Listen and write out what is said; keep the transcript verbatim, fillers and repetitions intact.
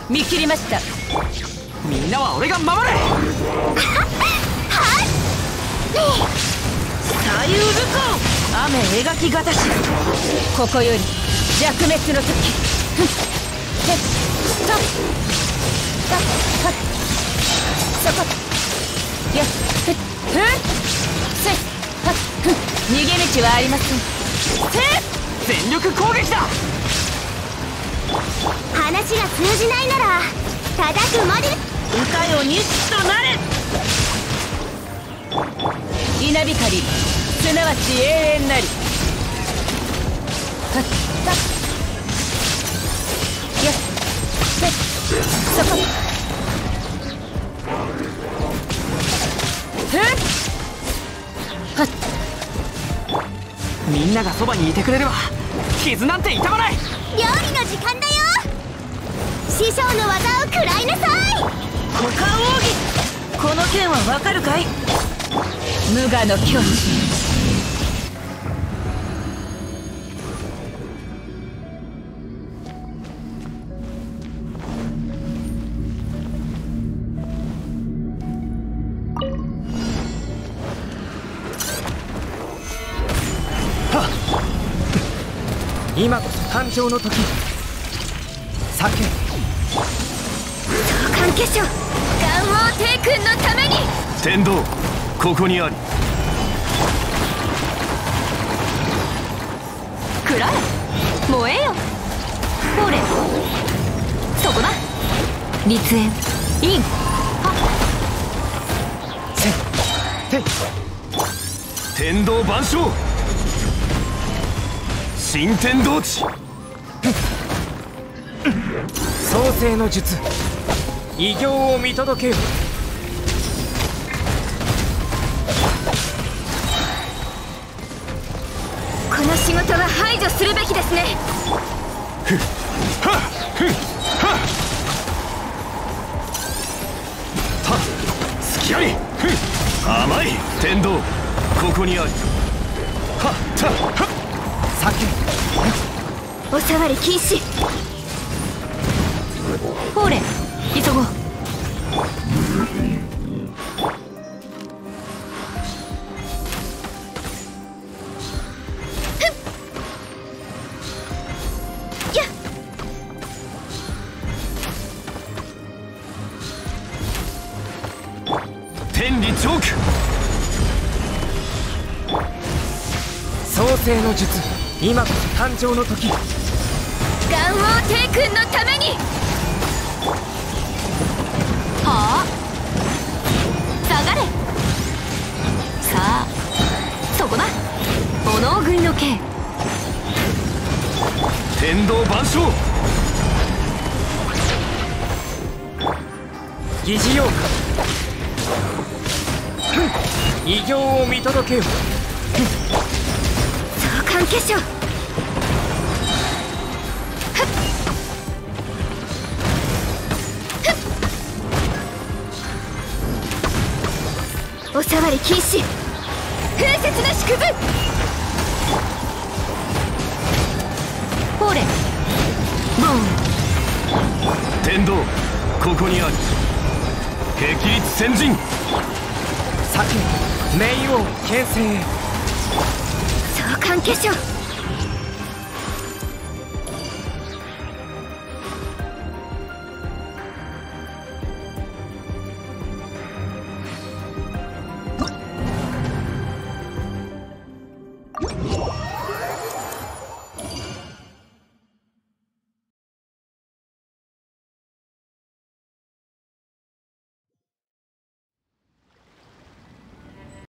見切りました。 みんなは俺が守れ。 左右武功、雨描きがたし。ここより弱滅の時。ふっへっとっはっはっそこやっふっふっせっはっふっ逃げ道はありません。せっ全力攻撃だ。 話が通じないなら叩くまで。 歌よ日となれ。稲光すなわち永遠なり。はっはっやっせっそこふっはっ。 みんながそばにいてくれれば傷なんて痛まない。 料理の時間だよ。師匠の技を食らいなさい。 股間奥義、この剣はわかるかい。無我の境地。 今こそ誕生の時。叫べ。 召喚化粧、元王帝君のために。 天道ここにあり。 くらえ燃えよ。ほれそこだ。立縁インはせっ天道万象新天道地。創世の術偉業を見届けよ。 この仕事は排除するべきですね。 ふっはっふっはっはっ隙あり。ふっ甘い天道ここにあり。はっはっはっお触り禁止。 ほれ急ごう。 やっ天理チョーク創世の術今こそ誕生の時。 元王帝君のために。 はあ下がれ。さあそこだ。炎食いの剣。 天道万象疑似妖怪偉業を見届けよ。 召喚化粧、お触り禁止。風雪の縮図。 ほれボン。 天道ここにあり。霹靂先陣叫べ冥王牽制。 召喚化粧、